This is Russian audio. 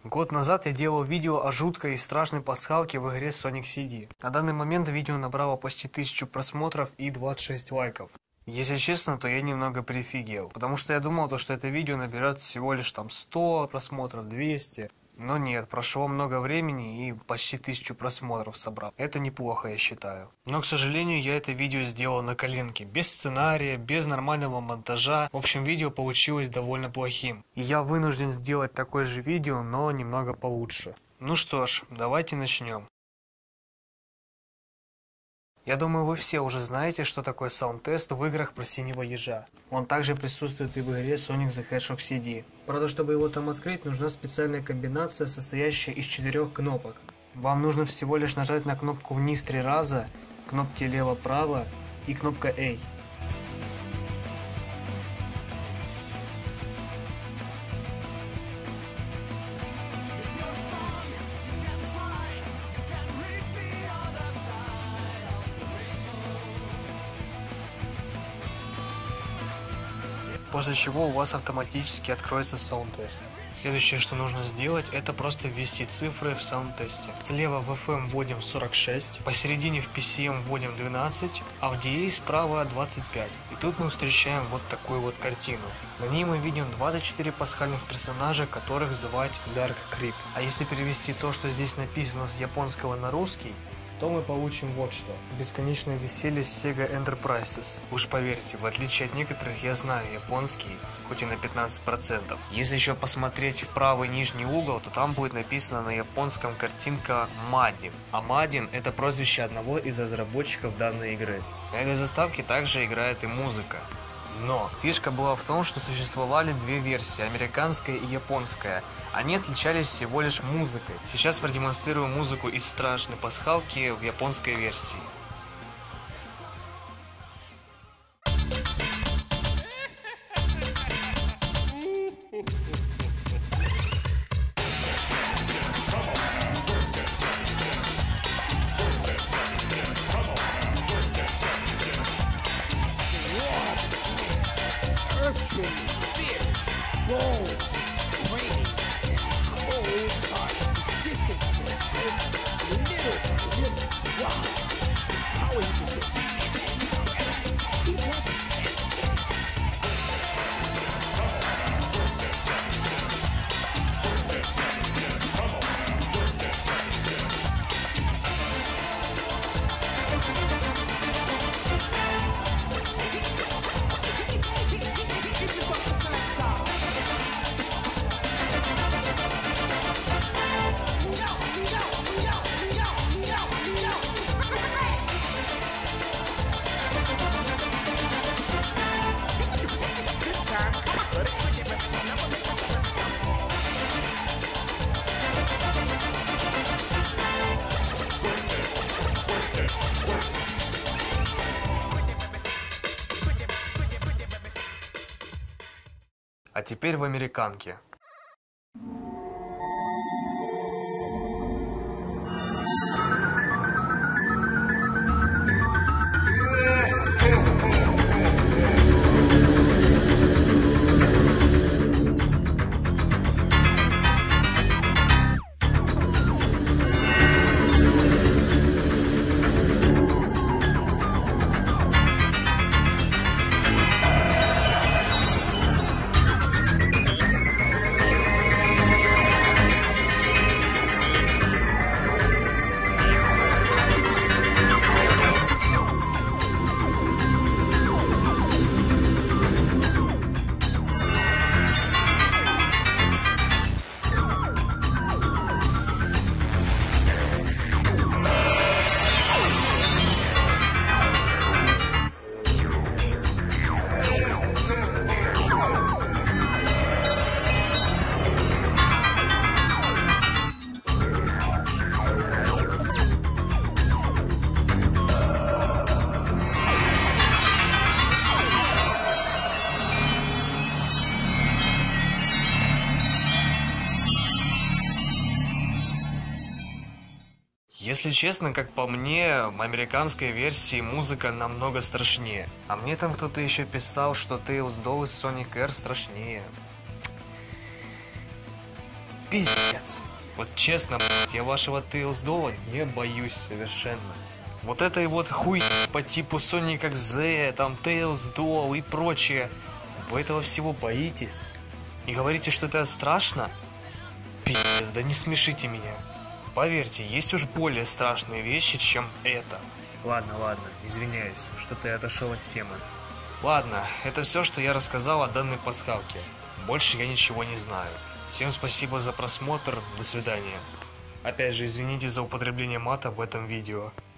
Год назад я делал видео о жуткой и страшной пасхалке в игре Sonic CD. На данный момент видео набрало почти 1000 просмотров и 26 лайков. Если честно, то я немного прифигел, потому что я думал, что это видео наберет всего лишь 100 просмотров, 200. Но нет, прошло много времени и почти 1000 просмотров собрал. Это неплохо, я считаю. Но, к сожалению, я это видео сделал на коленке, без сценария, без нормального монтажа. В общем, видео получилось довольно плохим. И я вынужден сделать такое же видео, но немного получше. Ну что ж, давайте начнем. Я думаю, вы все уже знаете, что такое саунд-тест в играх про синего ежа. Он также присутствует и в игре Sonic the Hedgehog CD. Правда, чтобы его там открыть, нужна специальная комбинация, состоящая из 4 кнопок. Вам нужно всего лишь нажать на кнопку вниз 3 раза, кнопки лево-право и кнопка A. После чего у вас автоматически откроется саунд-тест. Следующее, что нужно сделать, это просто ввести цифры в саунд-тесте. Слева в FM вводим 46, посередине в PCM вводим 12, а в DA справа 25. И тут мы встречаем вот такую вот картину. На ней мы видим 24 пасхальных персонажа, которых звать Dark Creep. А если перевести то, что здесь написано с японского на русский, то мы получим вот что. Бесконечное веселье Sega Enterprises. Уж поверьте, в отличие от некоторых, я знаю японский, хоть и на 15%. Если еще посмотреть в правый нижний угол, то там будет написано на японском картинка Madin. А Madin — это прозвище одного из разработчиков данной игры. На этой заставке также играет и музыка. Но фишка была в том, что существовали две версии, американская и японская. Они отличались всего лишь музыкой. Сейчас продемонстрирую музыку из страшной пасхалки в японской версии. А теперь в американке. Если честно, как по мне, в американской версии музыка намного страшнее. А мне там кто-то еще писал, что Tails Doll из Sonic R страшнее. пиздец. Вот честно, блядь, я вашего Tails Doll не боюсь совершенно. Вот этой вот хуй по типу Sonic XZ, там Tails Doll и прочее. Вы этого всего боитесь? И говорите, что это страшно? Пиздец, да не смешите меня. Поверьте, есть уж более страшные вещи, чем это. Ладно, извиняюсь, что-то я отошел от темы. Ладно, это все, что я рассказал о данной пасхалке. Больше я ничего не знаю. Всем спасибо за просмотр, до свидания. Опять же, извините за употребление мата в этом видео.